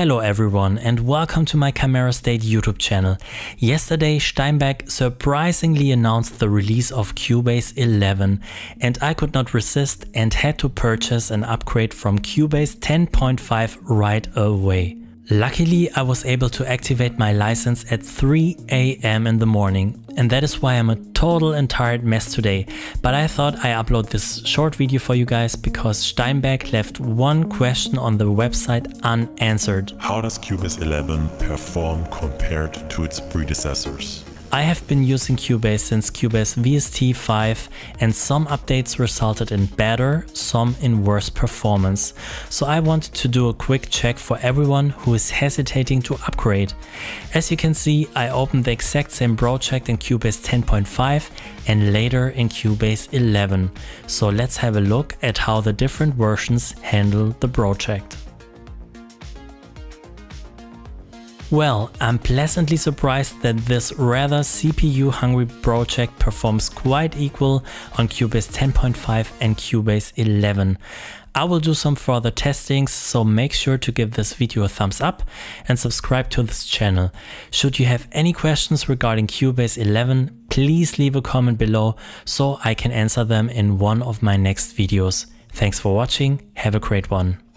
Hello everyone and welcome to my Camera State YouTube channel. Yesterday Steinberg surprisingly announced the release of Cubase 11 and I could not resist and had to purchase an upgrade from Cubase 10.5 right away. Luckily, I was able to activate my license at 3 AM in the morning, and that is why I'm a total and tired mess today. But I thought I upload this short video for you guys because Steinberg left one question on the website unanswered. How does Cubase 11 perform compared to its predecessors? I have been using Cubase since Cubase VST 5 and some updates resulted in better, some in worse performance. So I wanted to do a quick check for everyone who is hesitating to upgrade. As you can see, I opened the exact same project in Cubase 10.5 and later in Cubase 11. So let's have a look at how the different versions handle the project. Well, I'm pleasantly surprised that this rather CPU-hungry project performs quite equal on Cubase 10.5 and Cubase 11. I will do some further testings, so make sure to give this video a thumbs up and subscribe to this channel. Should you have any questions regarding Cubase 11, please leave a comment below so I can answer them in one of my next videos. Thanks for watching, have a great one.